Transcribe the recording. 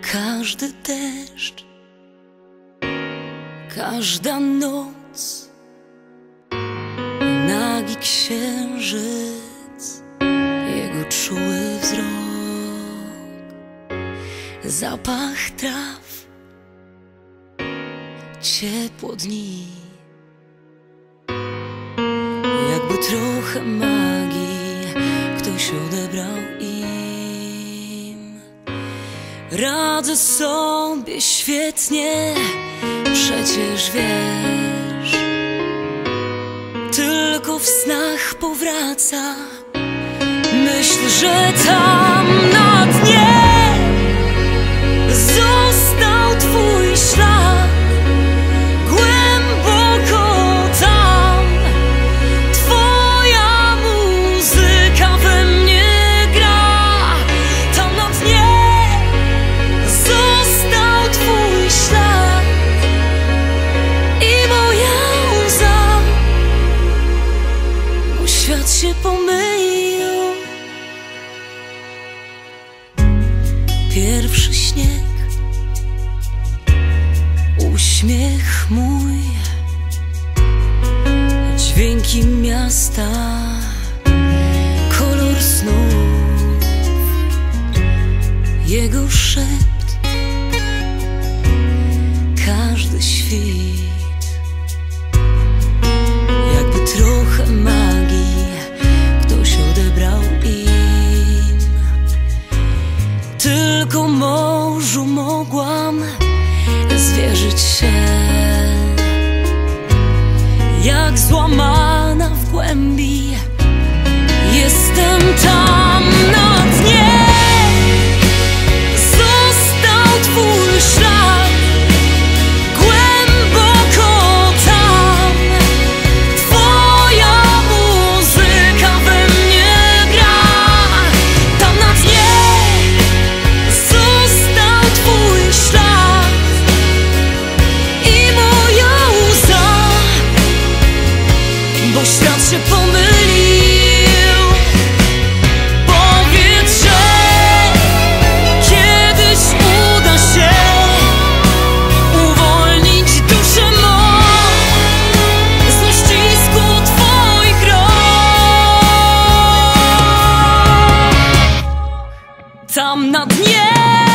Każdy deszcz, każda noc, nagi księżyc, jego czuły wzrok, zapach traw, ciepło dni, jakby trochę magii ktoś odebrał im. Radzę sobie świetnie, przecież wiesz, tylko w snach powraca. Myślę, że tam na dnie został twój ślad, głęboko tam twoja muzyka we mnie gra. Tam na dnie został twój ślad i moja łza, bo świat się pomylił. Pierwszy śnieg, uśmiech mój, dźwięki miasta, kolor snów, jego szept, każdy świt, jakby trochę magii ktoś odebrał im. Tylko morzu mogłam zwierzyć się, jak złamana w głębi. Jestem tam na dnie, został twój ślad, głęboko tam twoja muzyka we mnie gra. Tam na dnie został twój ślad i moja łza, bo świat się pomylił. Powiedz, że kiedyś uda się uwolnić duszę mą z uścisku twoich rąk. Tam na dnie